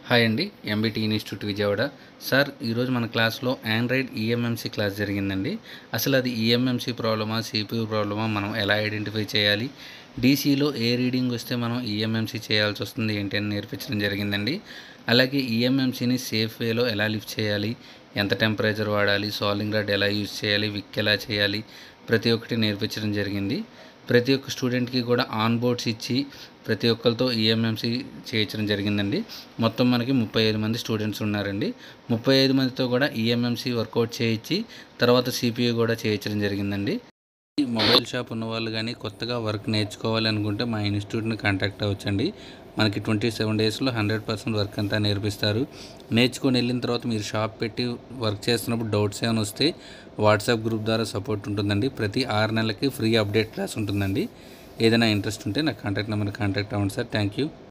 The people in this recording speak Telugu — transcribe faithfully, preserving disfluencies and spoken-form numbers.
హాయ్ అండి. MBT institute Vijayawada. సార్ ఈరోజు మన క్లాస్లో ఆండ్రాయిడ్ ఈఎంఎంసీ క్లాస్ జరిగిందండి. అసలు అది ఈఎంఎంసీ ప్రాబ్లమా, సిపియూ ప్రాబ్లమా, మనం ఎలా ఐడెంటిఫై చేయాలి, డీసీలో ఏ రీడింగ్ వస్తే మనం ఈఎంఎంసీ చేయాల్సి వస్తుంది ఏంటి అని నేర్పించడం జరిగిందండి. అలాగే ఈఎంఎంసీని సేఫ్ వేలో ఎలా లిఫ్ట్ చేయాలి, ఎంత టెంపరేచర్ వాడాలి, సాల్వింగ్ రాడ్ ఎలా యూజ్ చేయాలి, విక్ ఎలా చేయాలి, ప్రతి ఒక్కటి నేర్పించడం జరిగింది. ప్రతి ఒక్క స్టూడెంట్కి కూడా ఆన్ బోర్డ్స్ ఇచ్చి ప్రతి ఒక్కరితో ఈఎంఎంసీ చేయించడం జరిగిందండి. మొత్తం మనకి ముప్పై ఐదు మంది స్టూడెంట్స్ ఉన్నారండి. ముప్పై ఐదు మందితో కూడా ఈఎంఎంసీ వర్కౌట్ చేయించి తర్వాత సిపియూ కూడా చేయించడం జరిగిందండి. మొబైల్ షాప్ ఉన్న వాళ్ళు కానీ కొత్తగా వర్క్ నేర్చుకోవాలి అనుకుంటే మా ఇన్స్టిట్యూట్ని కాంటాక్ట్ అవ్వచ్చండి. మనకి ట్వంటీ సెవెన్ డేస్లో హండ్రెడ్ పర్సెంట్ వర్క్ అంతా నేర్పిస్తారు. నేర్చుకొని వెళ్ళిన తర్వాత మీరు షాప్ పెట్టి వర్క్ చేస్తున్నప్పుడు డౌట్స్ ఏమైనా వస్తే వాట్సాప్ గ్రూప్ ద్వారా సపోర్ట్ ఉంటుందండి. ప్రతి ఆరు నెలలకి ఫ్రీ అప్డేట్ క్లాస్ ఉంటుందండి. ఏదైనా ఇంట్రెస్ట్ ఉంటే నా కాంటాక్ట్ నెంబర్ని కాంటాక్ట్ అవ్వండి సార్. Thank you.